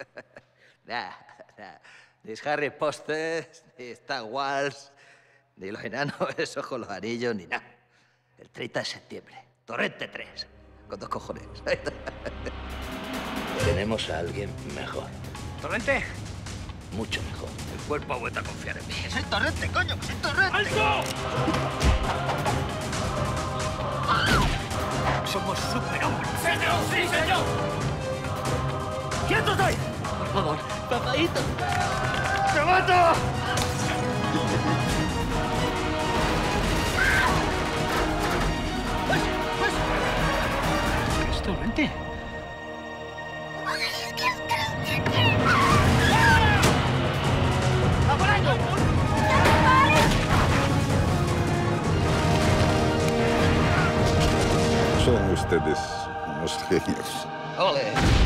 Nah. Ni Harry Potter, ni Star Wars, ni los enanos esos con los anillos, ni nada. El 30 de septiembre. Torrente 3. Con 2 cojones. Tenemos a alguien mejor. ¿Torrente? Mucho mejor. El cuerpo ha vuelto a confiar en mí. ¡Que soy Torrente, coño! ¡Que soy Torrente! ¡Alto! Somos superhombres. ¡Señor! ¡Sí, señor! ¡Quietos ahí! Por favor, papadito. ¡Te mato! ¿Qué es Torrente? Son ustedes unos genios. ¡Ole!